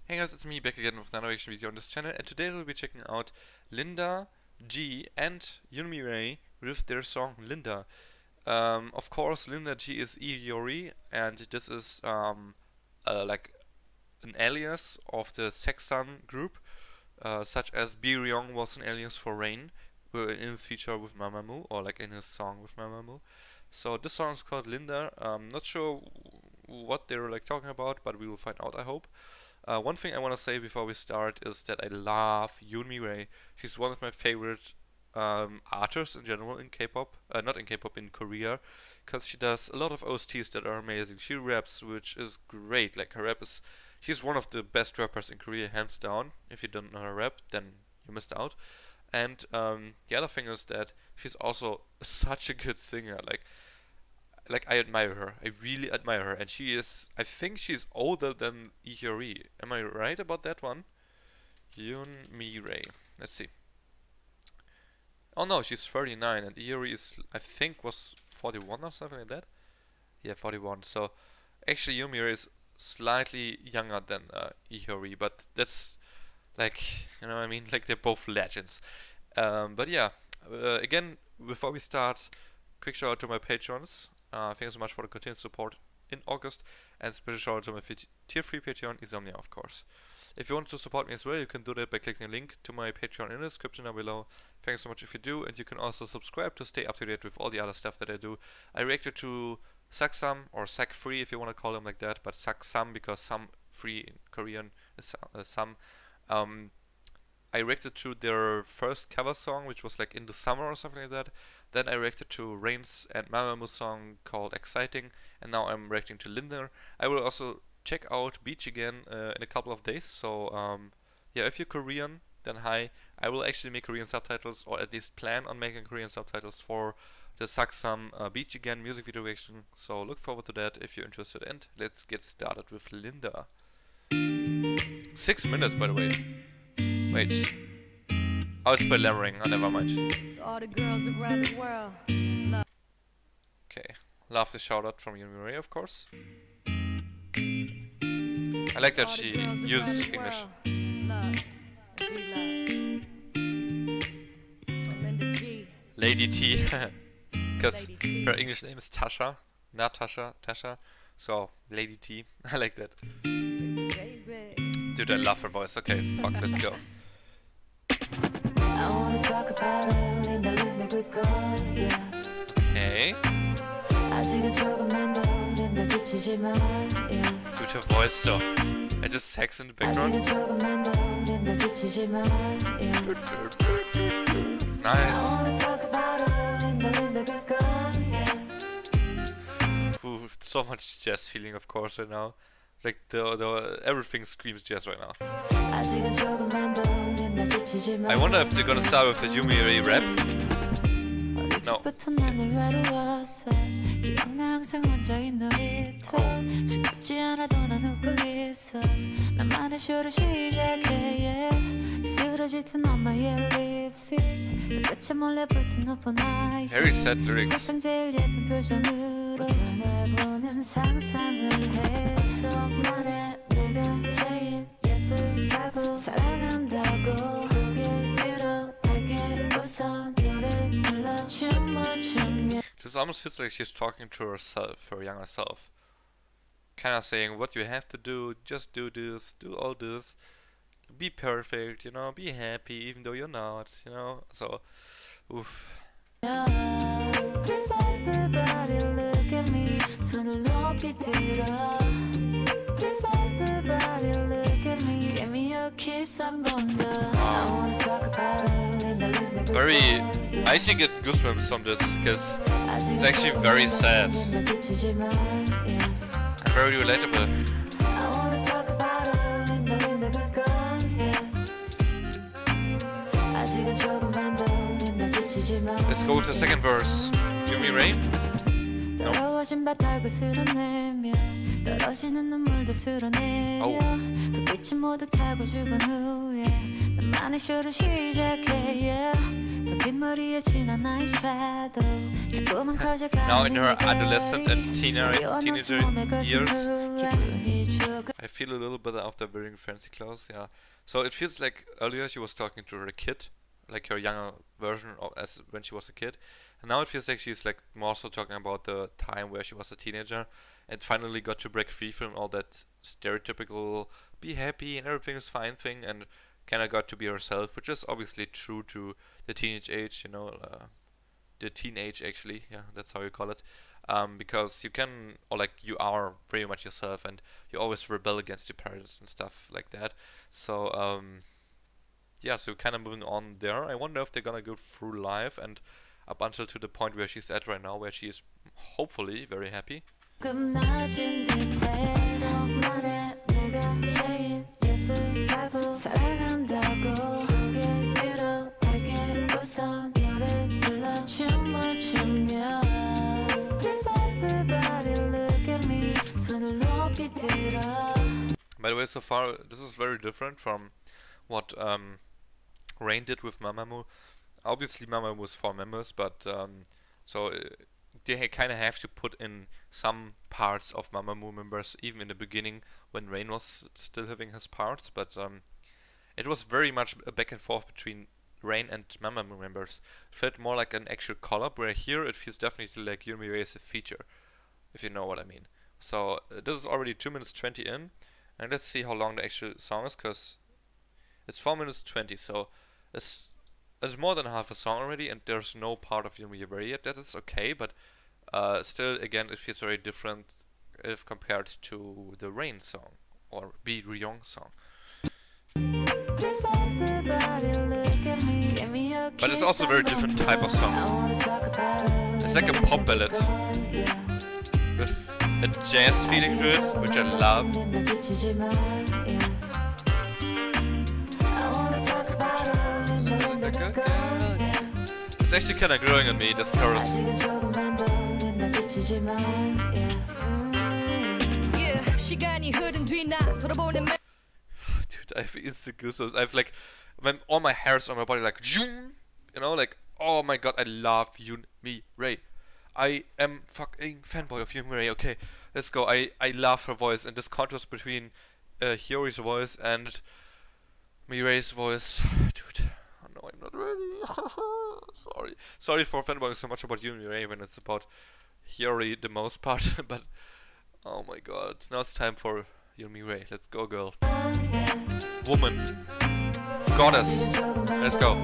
Hey guys, it's me back again with another reaction video on this channel, and today we'll be checking out Linda G and Yumi Ray with their song Linda. Of course, Linda G is Iori, and this is like an alias of the Sexan group, such as Byung was an alias for Rain in his feature with Mamamoo, or like in his song with Mamamoo. So this song is called Linda. Not sure what they're like talking about, but we will find out, I hope. One thing I want to say before we start is that I love Yumi Ray. She's one of my favorite artists in general in K-pop, not in K-pop, in Korea, because she does a lot of OSTs that are amazing. She raps, which is great. Like her rap is, she's one of the best rappers in Korea, hands down. If you don't know her rap, then you missed out. And the other thing is that she's also such a good singer. Like I admire her. I really admire her. And she is, I think she's older than Iori. Am I right about that one? Yumi Ray. Let's see. Oh no, she's 39 and Iori is, I think, was 41 or something like that. Yeah, 41. So actually Yumi Ray is slightly younger than Iori, but that's like, you know what I mean? Like they're both legends. But yeah, again, before we start, quick shout out to my patrons. Thank you so much for the continued support in August, and special shout out to my tier 3 Patreon, Insomnia, of course. If you want to support me as well, you can do that by clicking the link to my Patreon in the description down below. Thanks so much if you do, and you can also subscribe to stay up to date with all the other stuff that I do. I reacted to Saksam, or Sak Free if you want to call them like that, but Saksam because Sam Free in Korean is Sam. I reacted to their first cover song, which was like In the Summer or something like that. Then I reacted to Rain's and Mamamoo song called Exciting, and now I'm reacting to Linda. I will also check out Beach again in a couple of days, so yeah, if you're Korean, then hi. I will actually make Korean subtitles, or at least plan on making Korean subtitles for the Saksam Beach Again music video reaction, so look forward to that if you're interested, and let's get started with Linda. 6 minutes, by the way. Wait. Oh, it's by Lemmering. Oh, never mind. All the girls around the world. Okay. Love the shout out from Yumi Ray, of course. I like that she uses English. Lady T. Because her English name is Tasha. Natasha, Tasha. So, Lady T. I like that. Dude, I love her voice. Okay, fuck, let's go. I wanna talk about it, Linda, Linda, good girl, yeah. Hey. 아직은 조금만 더 Linda 지치지만, yeah. Dude, her voice though. And just sex in the background. 아직은 조금만 더 Linda 지치지만, yeah. Nice. I wanna talk about it, Linda, Linda, good girl, yeah. Ooh, so much jazz feeling, of course, right now. Like the everything screams jazz right now. 아직은 조금만 더 Linda 지치지만. I wonder if they're gonna start with a Yumi Ray rap. No. 나는 외로웠어. 기억나 항상 혼자인 놀이터. 숨지 않아도 난 웃고 있어. 나만의 쇼를 시작해, yeah. 입술에 짙은 엄마의 립스틱. 끝에 몰래 붙은 오픈 아이. Very sad lyrics. 세상 제일 예쁜 표정으로 날 보는 상상을 해. 속만에 내가 제일 예쁘다고 사랑한다고 고개를 들어 내게 웃어 노래 불러 춤을 추며. This almost feels like she's talking to herself, her younger self. Kinda saying what you have to do, just do this, do all this, be perfect, you know, be happy even though you're not, you know, so, oof. Please everybody look at me 손을 높이 들어 Please everybody look at me Give me a kiss 한 번 더 I wanna talk about it Linda, Linda, Very, I actually get goosebumps from this, because it's actually very sad and very relatable. I wanna talk about it Linda, Linda, good girl, yeah. 아직은 조금만 더 Linda 지치지만. Let's go with the second verse. Yumi Ray? 더러워진 바닥을 쓸어내며 떨어지는 눈물도 쓸어내려 그 빛이 모두 타고 죽은 후에 나만의 쇼를 시작해, yeah. 긴 머리에 진한 나의 shadow 자꾸만 커져가는 Now in her adolescent and teenager years, 기분이 조금 I feel a little better after wearing fancy clothes, yeah. So it feels like earlier she was talking to her kid, like her younger version of as when she was a kid. And now it feels like she's like more so talking about the time where she was a teenager and finally got to break free from all that stereotypical be happy and everything is fine thing and kind of got to be herself, which is obviously true to the teenage age, you know, the teenage actually, yeah, that's how you call it. Because you can, or like you are very much yourself and you always rebel against your parents and stuff like that. So, yeah, so kind of moving on there. I wonder if they're gonna go through life and up until to the point where she's at right now, where she is hopefully very happy. 낮은 듯해 속만에 내가 제일 예쁘다고 사랑한다고 소개 들어 내게 웃어 노래 불러 춤을 추며 Please everybody look at me 손을 높이 들어. By the way, so far this is very different from what Rain did with Mamamoo. Obviously Mamamoo is 4 members, but so they kind of have to put in some parts of Mamamoo members, even in the beginning when Rain was still having his parts, but it was very much a back and forth between Rain and Mamamoo members. It felt more like an actual collab, where here it feels definitely like Yomiuri is a feature, if you know what I mean. So this is already 2 minutes 20 in, and let's see how long the actual song is, because it's 4 minutes 20, so it's more than half a song already, and there's no part of Yomiuri yet. That is okay, but still, again, it feels very different if compared to the Rain song or Be Ryong song. Please everybody look at me. Give me a But it's kiss, also a very different type of song. I wanna talk about it. It's like a pop ballad with a jazz feeling to it, which I love. It's actually kind of growing on me, this chorus. Yeah, 시간이 흐른 뒤 나 돌아보는 Dude, I have instant goosebumps. I have like, when all my hairs on my body like, you know, like, oh my god, I love Yomiuri. I am fucking fanboy of Yomiuri. Okay, let's go. I love her voice, and this contrast between Hiyori's voice and Mirei's voice. Dude, oh no, I'm not ready. Sorry for fanboying so much about Yomiuri when it's about Hiyori the most part, but oh my god, now it's time for Yomiuri. Let's go, girl. Woman. Goddess. Let's go.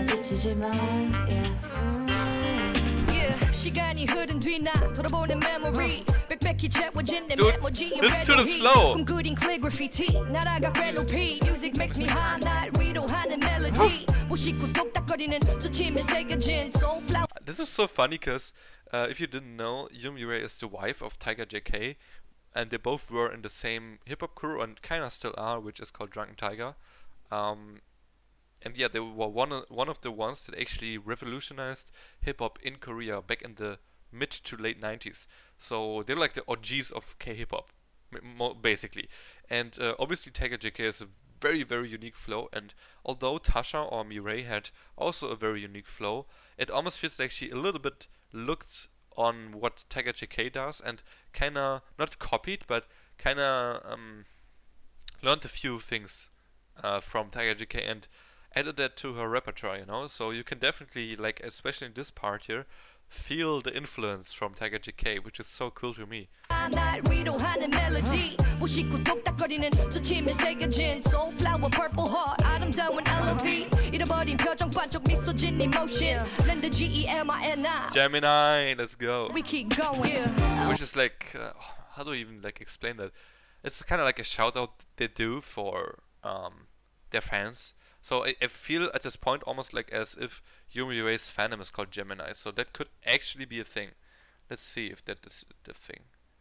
Yeah, 시간이 흐른 뒤 나 돌아보는 memory 빽빽히 채워진 내 Dude, 메모지에 listen to the red slow. 꿈꾸린 calligraphy 날아가 canopy Music makes me high 날 위로하는 melody 무심코 똑딱거리는 저침에 새겨진 soulflower. This is so funny because if you didn't know, Yomiuri is the wife of Tiger JK, and they both were in the same hip-hop crew and kinda still are, which is called Drunken Tiger. And yeah, they were one of the ones that actually revolutionized hip-hop in Korea back in the mid to late 90s. So they're like the OGs of K-hip-hop, basically. And obviously Tiger JK is a very, very unique flow, and although Tasha or Mirai had also a very unique flow, it almost feels like she a little bit looked on what Tiger JK does and kinda, not copied, but kinda learned a few things from Tiger JK and added that to her repertoire, you know? So you can definitely, like, especially in this part here, feel the influence from Tiger JK, which is so cool to me. 날 위로하는 melody 무심코 똑딱거리는 저침에 새겨진 soulflower purple heart 아름다운 LOV 잃어버린 표정 반쪽 미소 진 emotion Lend the GEMINI Gemini, let's go. We keep going yeah. Which is like, how do I even like explain that? It's kind of like a shout out they do for their fans. So I feel at this point almost like as if Yomiuri's fandom is called Gemini. So that could actually be a thing. Let's see if that is the thing.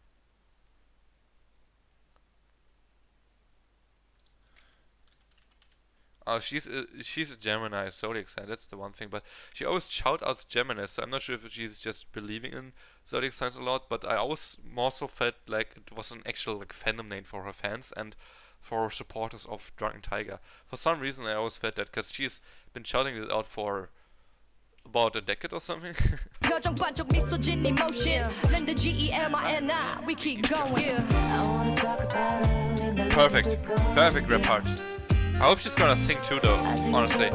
Oh, she's a Gemini zodiac sign. That's the one thing. But she always shout outs Gemini. So I'm not sure if she's just believing in zodiac signs a lot. But I always more so felt like it was an actual like fandom name for her fans and for supporters of Drunken Tiger. For some reason I always felt that because she's been shouting it out for about a decade or something. 표정 반쪽 미소 진 emotion Linda G-E-M-I-N-I we keep going I wanna talk about her in the Perfect. Perfect rap part. I hope she's gonna sing too though, honestly.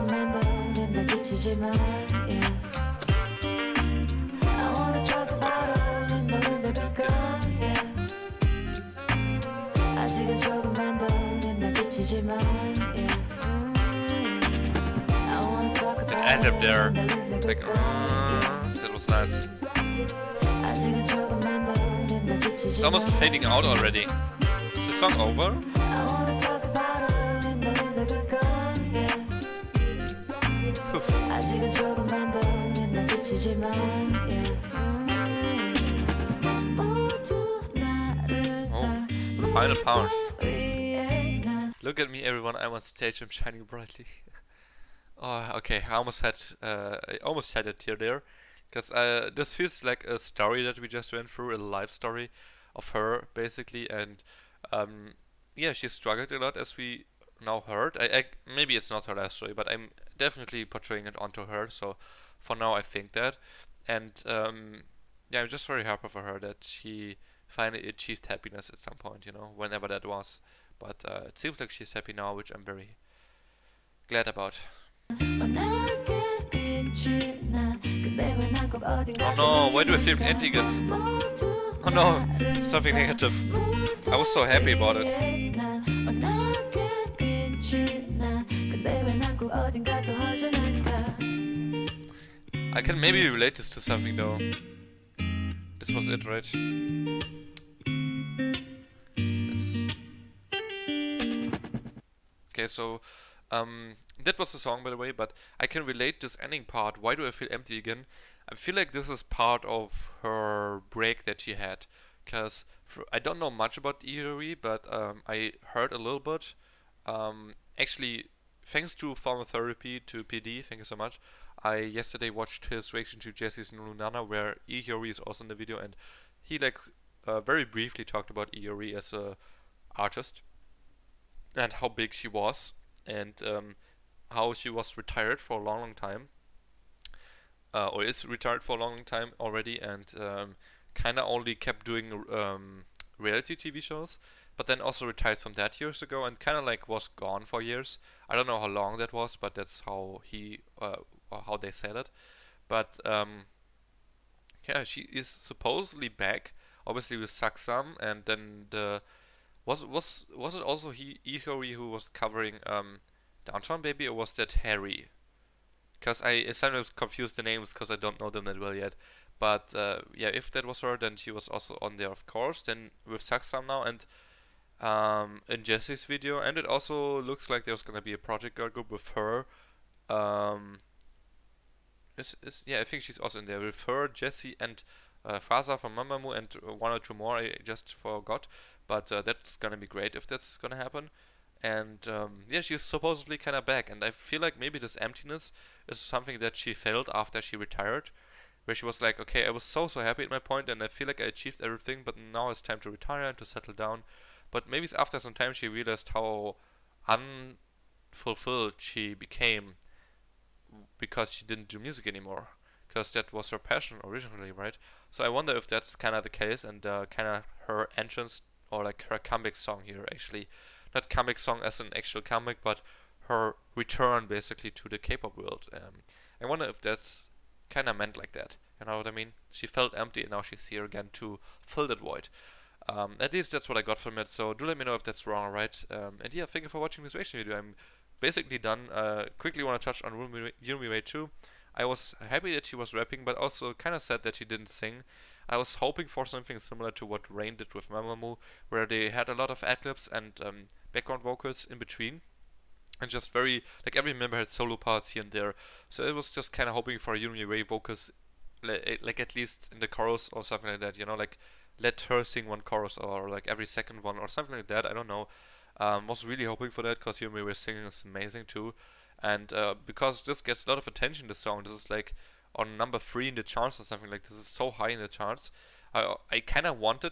The end up there. Like, that was nice. It's almost fading out already. Is the song over? Oh, final pound. Look at me, everyone. I'm on stage. I'm shining brightly. Oh, okay. I almost had a tear there, because this feels like a story that we just went through, a life story of her basically, and yeah, she struggled a lot, as we now heard. Maybe it's not her life story, but I'm definitely portraying it onto her. So for now, I think that, and yeah, I'm just very happy for her that she finally achieved happiness at some point, you know, whenever that was. But it seems like she's happy now, which I'm very glad about. Oh no, why do I feel empty again? Oh no, something negative. I was so happy about it. I can maybe relate this to something though. This was it, right? Yes. Okay, so that was the song, by the way, but I can relate this ending part. Why do I feel empty again? I feel like this is part of her break that she had, because I don't know much about Iori, but I heard a little bit. Actually, thanks to Formal Therapy, to PD, thank you so much. I yesterday watched his reaction to Jesse's Nunana, where Iori is also in the video, and he like very briefly talked about Iori as a artist and how big she was, and how she was retired for a long time, or is retired for a long time already, and kinda only kept doing reality TV shows, but then also retired from that years ago, and kinda like was gone for years. I don't know how long that was, but that's how he or how they said it. But yeah, she is supposedly back, obviously with Saksam, and then the was it also Ihori who was covering Downtown Baby, or was that Harry? Because I sometimes confuse the names because I don't know them that well yet. But yeah, if that was her, then she was also on there, of course. Then with Saksam now, and in Jesse's video, and it also looks like there's gonna be a project girl group with her. Yeah, I think she's also in there with her, Jesse, and Faza from Mamamoo, and one or two more I just forgot. But that's gonna be great if that's gonna happen. And yeah, she's supposedly kind of back, and I feel like maybe this emptiness is something that she felt after she retired, where she was like, okay, I was so happy at my point, and I feel like I achieved everything, but now it's time to retire and to settle down. But maybe after some time she realized how unfulfilled she became because she didn't do music anymore, because that was her passion originally, right? So I wonder if that's kind of the case, and kind of her entrance, or like her comeback song here, actually. Not comeback song as an actual comeback, but her return basically to the K-pop world. I wonder if that's kind of meant like that. You know what I mean? She felt empty, and now she's here again to fill that void. At least that's what I got from it. So do let me know if that's wrong or right. And yeah, thank you for watching this reaction video. I'm basically done. Quickly want to touch on Yumi Wei too. I was happy that she was rapping, but also kind of sad that she didn't sing. I was hoping for something similar to what Rain did with Mamamoo, where they had a lot of ad-libs and background vocals in between, and just very, like, every member had solo parts here and there. So it was just kind of hoping for Yumi Wei vocals, like at least in the chorus or something like that, you know, like let her sing one chorus, or like every second one or something like that. I don't know. Was really hoping for that, because Yumi Wei singing is amazing too, and because this gets a lot of attention, this song. This is like on number 3 in the charts or something like this. Is so high in the charts. I kind of wanted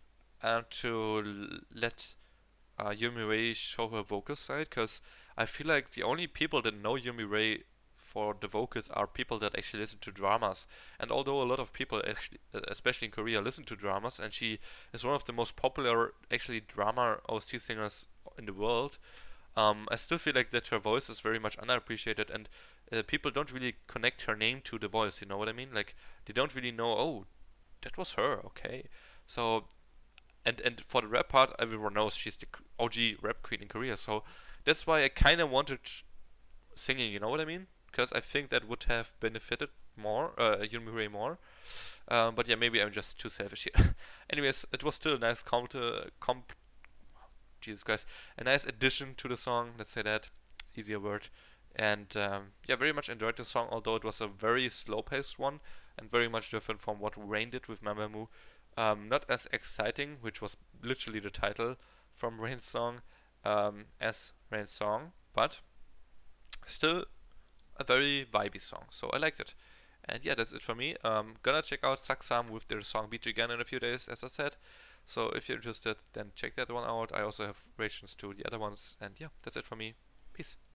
to let Yumi Wei show her vocal side, because I feel like the only people that know Yumi Wei for the vocals are people that actually listen to dramas. And although a lot of people actually, especially in Korea, listen to dramas, and she is one of the most popular actually drama OST singers in the world, I still feel like that her voice is very much underappreciated, and people don't really connect her name to the voice. You know what I mean? Like they don't really know. Oh, that was her. Okay, so. And for the rap part, everyone knows she's the OG rap queen in Korea, so that's why I kind of wanted singing, you know what I mean? Because I think that would have benefited more, Yoonmi more. But yeah, maybe I'm just too selfish here. Anyways, it was still a nice Jesus Christ, a nice addition to the song, let's say that, easier word. And yeah, very much enjoyed the song, although it was a very slow-paced one, and very much different from what Rain did with Mamamoo. Not as exciting, which was literally the title from Rain's song, as Rain's song, but still a very vibey song, so I liked it. And yeah, that's it for me. Gonna check out Saksam with their song Beach Again in a few days, as I said. So if you're interested, then check that one out. I also have reactions to the other ones, and yeah, that's it for me. Peace.